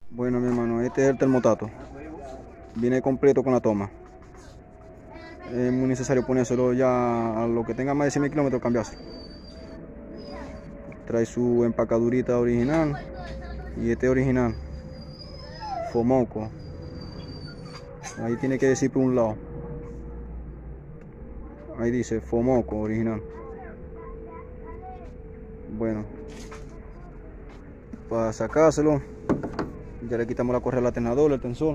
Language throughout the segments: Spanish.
Bueno, mi hermano, este es el termotato. Viene completo con la toma. Es muy necesario ponérselo ya a lo que tenga más de 100.000 kilómetros, cambiárselo. Trae su empacadurita original y este original. Fomoco. Ahí tiene que decir por un lado. Ahí dice Fomoco original. Bueno, para sacárselo, ya le quitamos la correa al alternador, el tensor.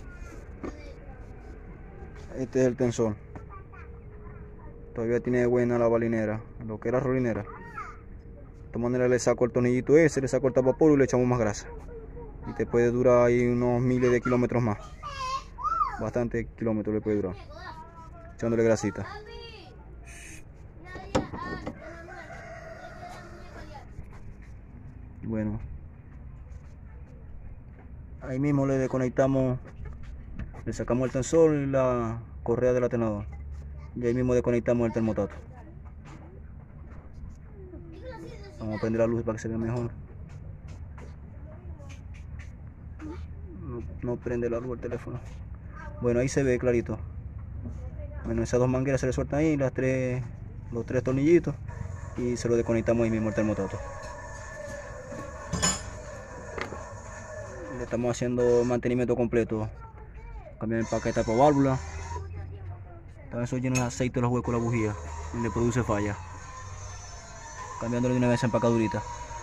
Este es el tensor. Todavía tiene buena la balinera, lo que era rolinera. De esta manera le saco el tornillito ese, le saco el tapapolvo y le echamos más grasa. Y te puede durar ahí unos miles de kilómetros más. Bastante kilómetros le puede durar. Echándole grasita. Bueno. Ahí mismo le desconectamos, le sacamos el tensor y la correa del alternador. Y ahí mismo desconectamos el termotato. Vamos a prender la luz para que se vea mejor. No prende la luz el teléfono. Bueno, ahí se ve clarito. Bueno, esas dos mangueras se le sueltan ahí, los tres tornillitos, y se lo desconectamos ahí mismo el termotato. Le estamos haciendo mantenimiento completo. Cambiar el paquete para válvula. Está eso lleno de aceite los huecos de la bujía y le produce falla. Cambiándole de una vez a empacadurita.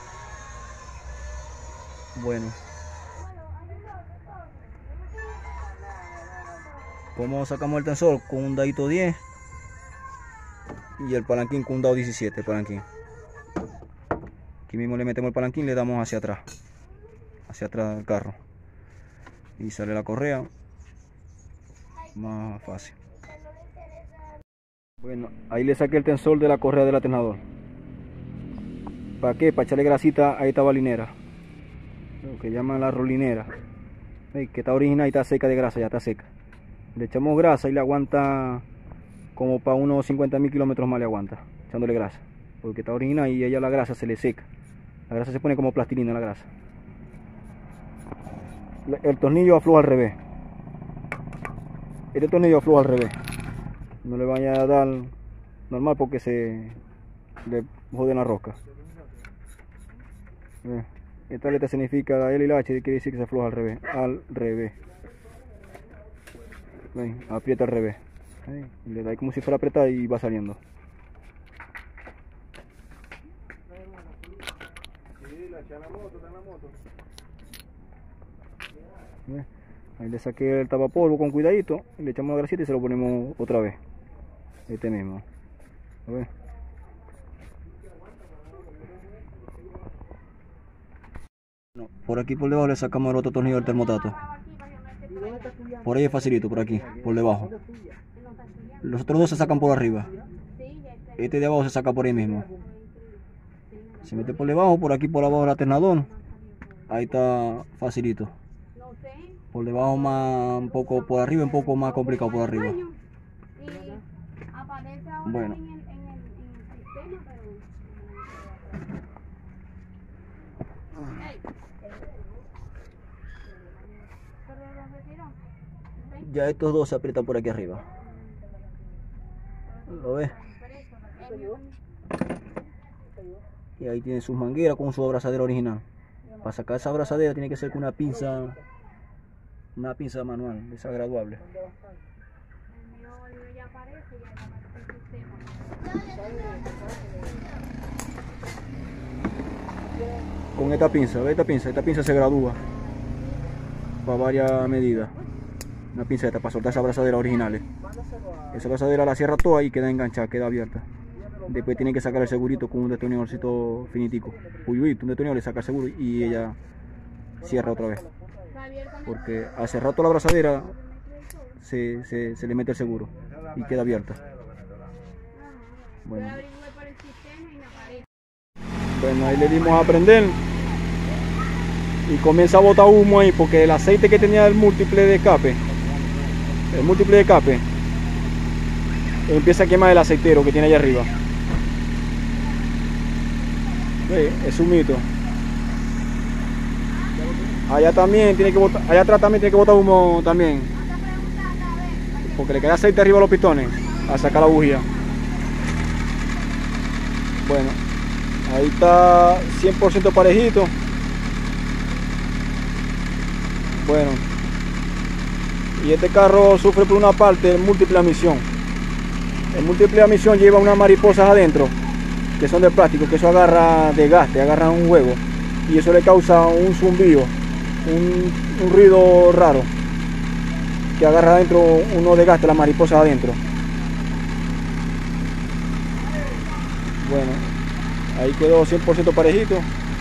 Bueno. Como sacamos el tensor con un dadito 10 y el palanquín con un dado 17 palanquín. Aquí mismo le metemos el palanquín y le damos hacia atrás del carro y sale la correa más fácil. Bueno, ahí le saqué el tensor de la correa del alternador. ¿Para qué? Para echarle grasita a esta balinera, lo que llaman la rolinera, que está original y está seca de grasa, ya está seca. Le echamos grasa y le aguanta como para unos 50.000 kilómetros más, le aguanta echándole grasa, porque está original y ella la grasa se le seca. La grasa se pone como plastilina, la grasa. El tornillo afloja al revés. Este tornillo afloja al revés. No le vaya a dar normal porque se le jode la rosca. Esta letra significa la L y la H, quiere decir que se afloja al revés. Al revés. Aprieta al revés. Le da como si fuera a apretar y va saliendo. Ahí le saqué el tapapolvo con cuidadito, le echamos la grasita y se lo ponemos otra vez. Este mismo. A ver. No, por aquí por debajo le sacamos el otro tornillo del termotato. Por ahí es facilito, por aquí, por debajo. Los otros dos se sacan por arriba. Este de abajo se saca por ahí mismo. Se mete por debajo, por aquí por abajo el alternador. Ahí está facilito. Por debajo más, un poco por arriba, un poco más complicado por arriba. Bueno. Ya estos dos se aprietan por aquí arriba. ¿Lo ves? Y ahí tiene sus mangueras con su abrazadera original. Para sacar esa abrazadera tiene que ser con una pinza manual, esa graduable. Con esta pinza, ¿ves esta pinza se gradúa para varias medidas. Una pinceta para soltar esa abrazadera originales. Esa abrazadera la cierra toda y queda enganchada, queda abierta. Después tienen que sacar el segurito con un destornilladorcito finitico. Un destornillador le saca el seguro y ella cierra otra vez. Porque al cerrar toda la abrazadera se le mete el seguro y queda abierta. Bueno, ahí le dimos a prender y comienza a botar humo ahí porque el aceite que tenía el múltiple de escape empieza a quemar el aceitero que tiene allá arriba. Es humito. Allá también tiene que botar, allá atrás también tiene que botar humo también. Porque le queda aceite arriba a los pistones a sacar la bujía. Bueno, ahí está 100% parejito. Bueno, y este carro sufre por una parte múltiple emisión. En múltiple emisión lleva unas mariposas adentro que son de plástico, que eso agarra desgaste, agarra un huevo y eso le causa un zumbido, un ruido raro que agarra adentro uno desgaste, las mariposas adentro. Bueno, ahí quedó 100% parejito.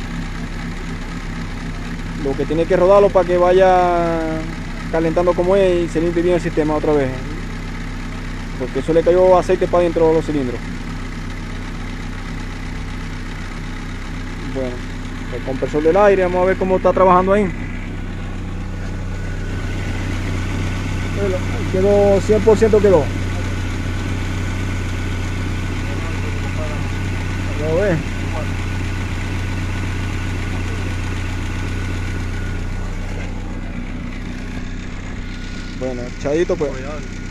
Lo que tiene que rodarlo para que vaya calentando como es y se limpie bien el sistema otra vez, porque eso le cayó aceite para dentro de los cilindros. Bueno, el compresor del aire, vamos a ver cómo está trabajando ahí. Quedó 100%, quedó. Vamos a ver. Bueno, echadito pues.